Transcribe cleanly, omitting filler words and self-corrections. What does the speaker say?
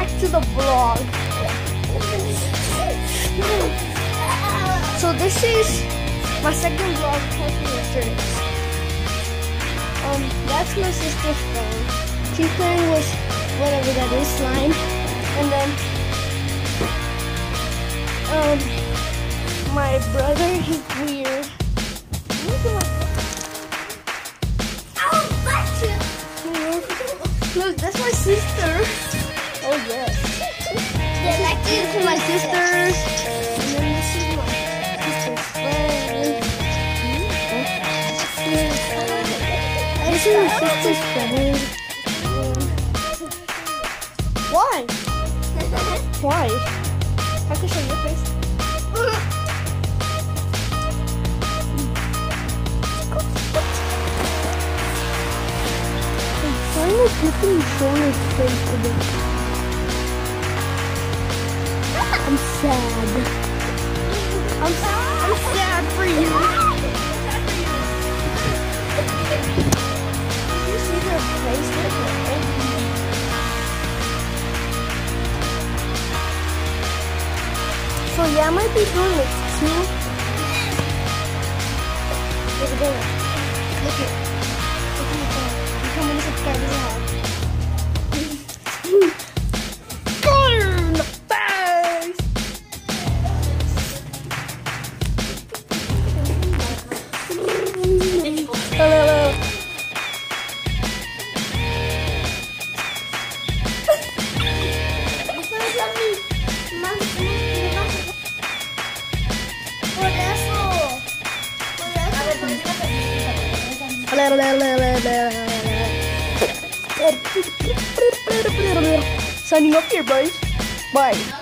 back to the vlog. So this is my second vlog posted yesterday. That's my sister's phone. She's playing with whatever that is, slime. And then my brother, he's weird. Look, that's my sister. Oh yes. This is my sister's. And then this is my sister's friend. This is my sister's friend. Why? Why? I can show your face. Why are you show your face today? I'm sad. I'm sad for you. Did you see their face? So yeah, I might be doing like 2. Look at that. Look at my phone. Look how many subscribers I have. Fire in the face! Hello. Signing up here, boys. Bye.